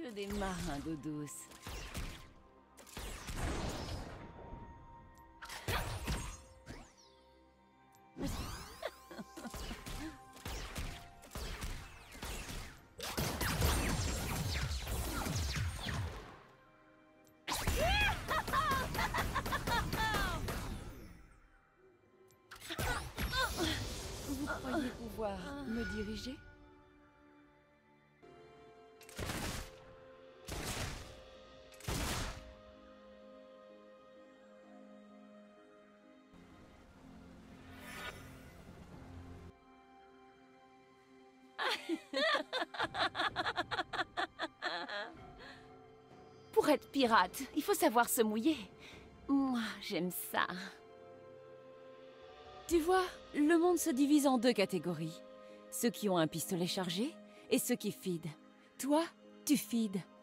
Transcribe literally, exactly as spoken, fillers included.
Que des marins d'eau douce. Vous croyez pouvoir me diriger? Pour être pirate, il faut savoir se mouiller. Moi, j'aime ça. Tu vois, le monde se divise en deux catégories. Ceux qui ont un pistolet chargé et ceux qui feed. Toi, tu feed.